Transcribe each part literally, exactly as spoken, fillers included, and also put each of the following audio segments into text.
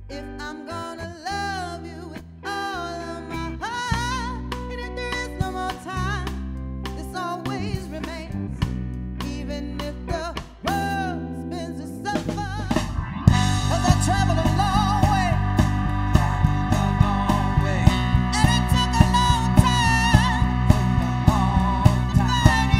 if I'm gonna love you with all of my heart. And if there is no more time, this always remains, even if the world spins itself up. 'Cause I travel a long way, a long way, and it took a long time, a long time.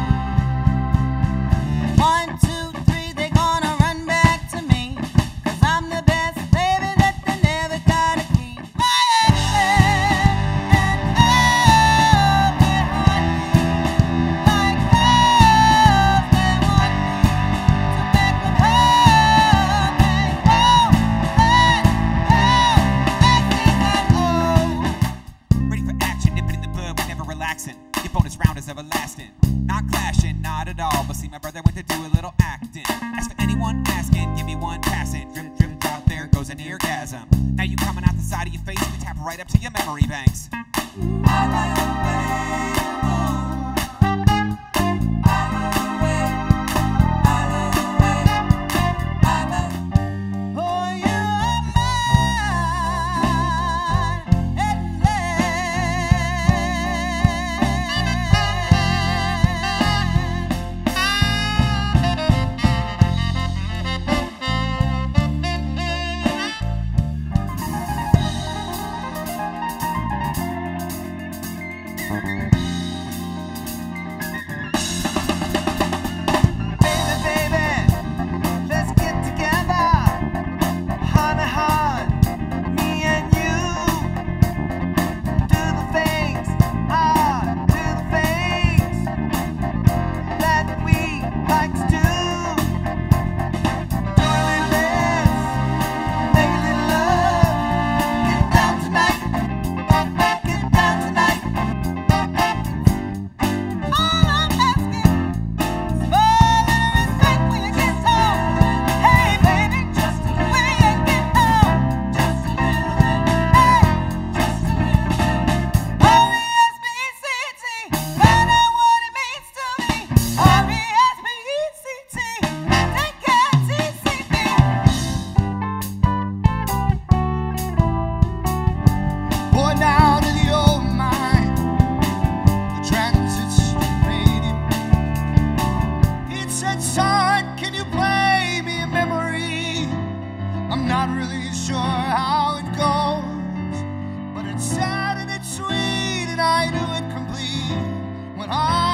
You, one, two, three, they're gonna run back to me, 'cause I'm the best baby that they never gotta keep. My accent and all they hunt me, like girls they want me to make them hug and hold that hell, X and O. Ready for action, nipping in the bud, we're never relaxing. Your bonus round is everlasting. Not clashing, not at all. But see, my brother went to do a little acting. As for anyone asking, give me one passing. Drip, drip, drop, there goes an orgasm. Now you coming out the side of your face, we tap right up to your memory banks. Oh, you're mine at Baby, baby, let's get together, heart to heart, me and you. Do the things, ah, do the things that we like to do. Do a little dance, make a little love. Get down tonight, get down tonight. All I'm asking is for a little respect when you get home. Hey, baby, just a little when you get home. Just a little bit. Hey, just a little bit. R E S P E C T, find out what it means to me. R E S P E C T, take care, T C B. Boy, down in the old mine, the transistor radio. It said, son, can you play me a memory? I'm not really sure how it goes, but it's sad and it's sweet, and I knew it complete when I